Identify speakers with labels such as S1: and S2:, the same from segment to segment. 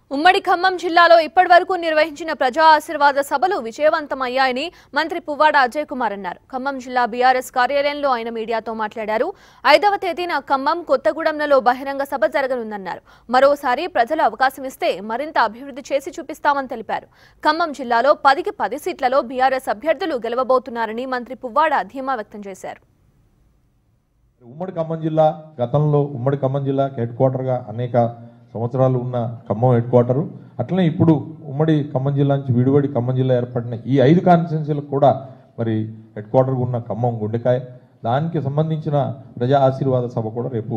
S1: ఉమ్మడి ఖమ్మం జిల్లాలో ఇప్పటివరకు నిర్వహించిన ప్రజా ఆశీర్వాద సభలు విజయవంతమయ్యాయని మంత్రి పువ్వాడ అజయ్ కుమార్ అన్నారు. ఖమ్మం జిల్లా బీఆర్ఎస్ కార్యాలయంలో ఆయన మీడియాతో మాట్లాడారు. 5వ తేదీన ఖమ్మం కొత్తగూడెంలలో బహిరంగ సభ జరగనుందన్నారు. మరోసారి ప్రజలు అవకాశం ఇస్తే మరింత అభివృద్ధి చేసి చూపిస్తామని తెలిపారు. ఖమ్మం జిల్లాలో 10కి 10 సీట్లలో బీఆర్ఎస్ అభ్యర్థులు గెలవబోతున్నారని మంత్రి పువ్వాడ ధీమా వ్యక్తం చేశారు.
S2: ఉమ్మడి ఖమ్మం జిల్లా గతంలో ఉమ్మడి ఖమ్మం జిల్లా హెడ్ క్వార్టర్గా అనేక సంవత్సరాలు ఉన్న ఖమ్మం హెడ్ క్వార్టరు, అట్లనే ఇప్పుడు ఉమ్మడి ఖమ్మం జిల్లా నుంచి విడివడి ఖమ్మం జిల్లా ఏర్పడిన ఈ 5 కాన్స్టిట్యున్సీలకు కూడా మరి హెడ్ క్వార్టర్గా ఉన్న ఖమ్మం గుండెకాయ, దానికి సంబంధించిన ప్రజా ఆశీర్వాద సభ కూడా రేపు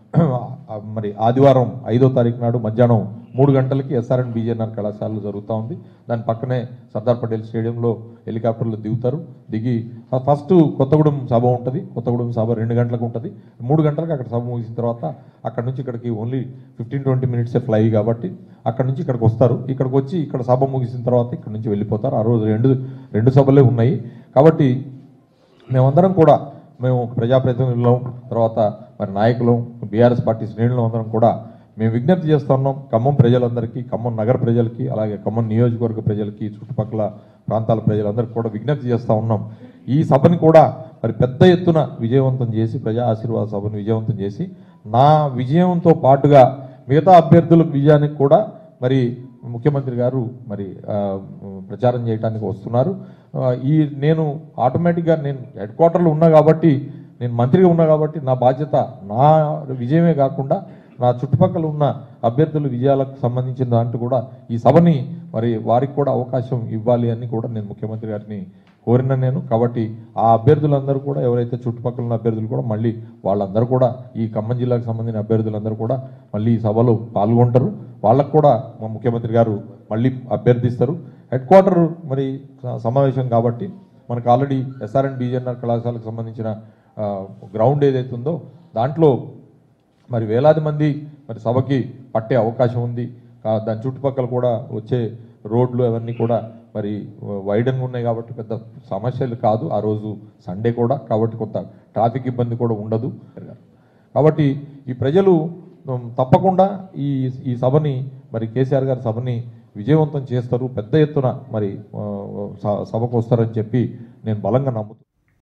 S2: మరి ఆదివారం 5వ తారీఖు నాడు మధ్యాహ్నం 3 గంటలకి SRN BJNR కళాశాలలో జరుగుతూ ఉంది. దాని పక్కనే సర్దార్ పటేల్ స్టేడియంలో హెలికాప్టర్లు దిగుతారు. దిగి ఫస్ట్ కొత్తగూడెం సభ ఉంటుంది. కొత్తగూడెం సభ 2 గంటలకు ఉంటుంది. 3 గంటలకు అక్కడ సభ ముగిసిన తర్వాత అక్కడ నుంచి ఇక్కడికి ఓన్లీ 15-20 మినిట్సే ఫ్లై కాబట్టి అక్కడ నుంచి ఇక్కడికి వస్తారు. ఇక్కడికి వచ్చి ఇక్కడ సభ ముగిసిన తర్వాత ఇక్కడ నుంచి వెళ్ళిపోతారు. ఆ రోజు రెండు సభలే ఉన్నాయి కాబట్టి మేమందరం కూడా మేము ప్రజాప్రతినిధులం, తర్వాత మరి నాయకులం, బీఆర్ఎస్ పార్టీ శ్రేణులు అందరం కూడా మేము విజ్ఞప్తి చేస్తున్నాం. ఖమ్మం ప్రజలందరికీ, ఖమ్మం నగర ప్రజలకి, అలాగే ఖమ్మం నియోజకవర్గ ప్రజలకి, చుట్టుపక్కల ప్రాంతాల ప్రజలందరికీ కూడా విజ్ఞప్తి చేస్తూ ఉన్నాం. ఈ సభని కూడా మరి పెద్ద ఎత్తున విజయవంతం చేసి, ప్రజా ఆశీర్వాద సభను విజయవంతం చేసి, నా విజయంతో పాటుగా మిగతా అభ్యర్థుల విజయానికి కూడా మరి ముఖ్యమంత్రి గారు మరి ప్రచారం చేయడానికి వస్తున్నారు. నేను ఆటోమేటిక్గా నేను హెడ్ క్వార్టర్లో ఉన్నా కాబట్టి, నేను మంత్రిగా ఉన్నా కాబట్టి నా బాధ్యత నా విజయమే కాకుండా నా చుట్టుపక్కల ఉన్న అభ్యర్థుల విజయాలకు సంబంధించిన దాంట్లో కూడా ఈ సభని మరి వారికి కూడా అవకాశం ఇవ్వాలి అని కూడా నేను ముఖ్యమంత్రి గారిని కోరిన నేను. కాబట్టి ఆ అభ్యర్థులందరూ కూడా, ఎవరైతే చుట్టుపక్కల ఉన్న అభ్యర్థులు కూడా మళ్ళీ వాళ్ళందరూ కూడా ఈ ఖమ్మం జిల్లాకు సంబంధించిన అభ్యర్థులందరూ కూడా మళ్ళీ ఈ సభలో పాల్గొంటారు. వాళ్ళకు కూడా మా ముఖ్యమంత్రి గారు మళ్ళీ అభ్యర్థిస్తారు. హెడ్ క్వార్టర్ మరి సమావేశం కాబట్టి మనకు ఆల్రెడీ SRN BJNR కళాశాలకు సంబంధించిన గ్రౌండ్ ఏదైతే ఉందో దాంట్లో మరి వేలాది మంది మరి సభకి పట్టే అవకాశం ఉంది. దాని చుట్టుపక్కల కూడా వచ్చే రోడ్లు అవన్నీ కూడా మరి వైడన్గా ఉన్నాయి కాబట్టి పెద్ద సమస్యలు కాదు. ఆ రోజు సండే కూడా కాబట్టి కొంత ట్రాఫిక్ ఇబ్బంది కూడా ఉండదు. కాబట్టి ఈ ప్రజలు తప్పకుండా ఈ సభని మరి కేసీఆర్ గారి సభని విజయవంతం చేస్తారు, పెద్ద ఎత్తున మరి సభకు వస్తారని చెప్పి నేను బలంగా నమ్ముతున్నాను.